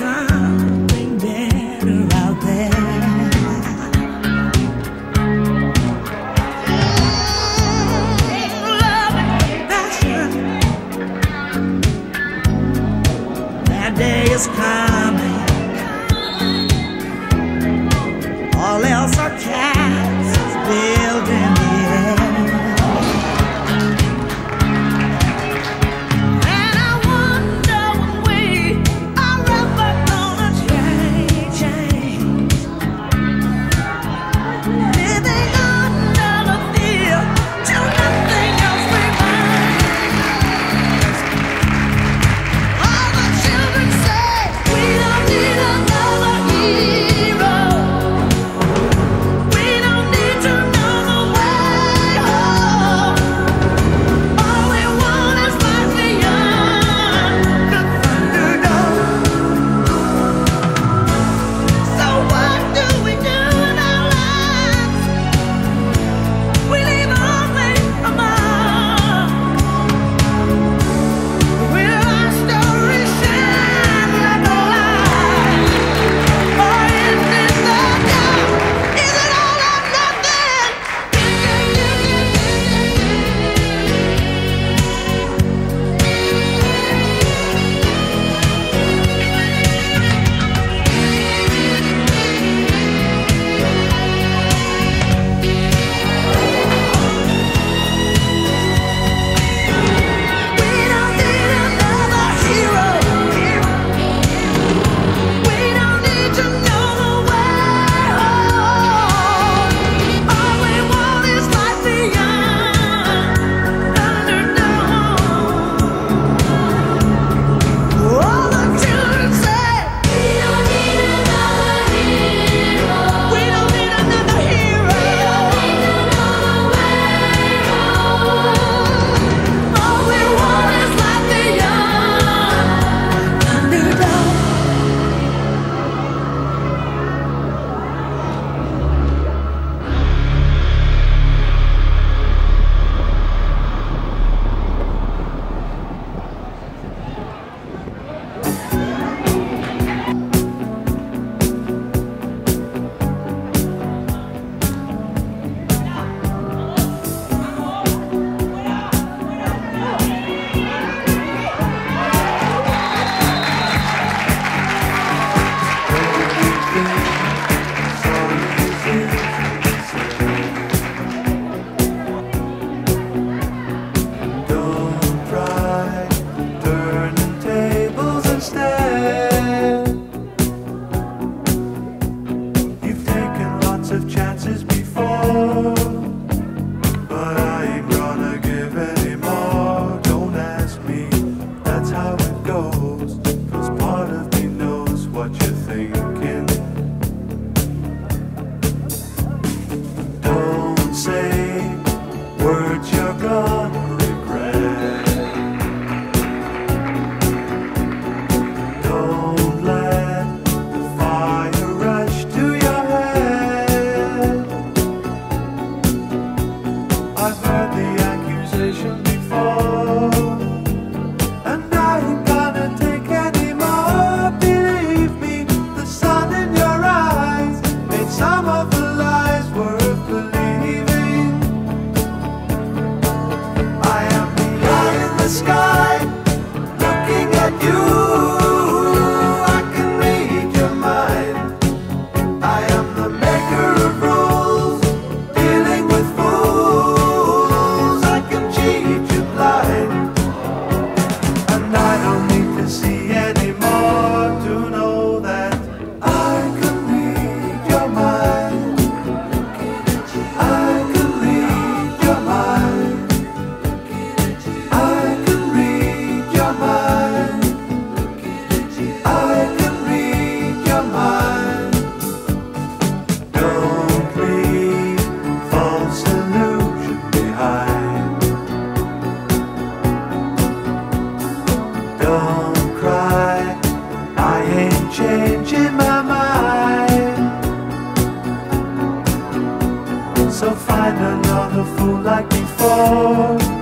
something better out there. Love and passion, that day is coming. All else are castles built in the air. And I wonder when we are ever gonna change. Living under the fear till nothing else remains. All the children say we don't need another hero. We don't need to know the way home. All we want is life beyond the Thunderdome. So what do we do in our lives? We leave only a mark. Will our story shine like a light? Or is this the dawn? Is it all or nothing? We don't need another hero. We don't need to know the way home. All we want is life beyond Thunderdome. All the children say we don't need another hero. We don't need another hero. We don't need to know the way home. All we want is life beyond Thunderdome. Don't try turning tables instead. You've taken lots of chances before, but I ain't gonna give any more. Don't ask me, that's how it goes. 'Cause part of me knows what you're thinking. Don't say words you're gonna regret. Don't let the fire rush to your head. I've heard the accusation before, and I ain't gonna take any more. Believe me, the sun in your eyes made some of the lies worth believing. I am the eye in the sky, looking at you. I can read your mind. I am the maker of rules, dealing with fools. I can cheat you blind, and I don't need to see anymore to know that I can read your mind. I can read your mind. I can read your mind. I can read your mind. Don't leave false illusion behind. Don't cry, I ain't changing my mind. So find another fool like before.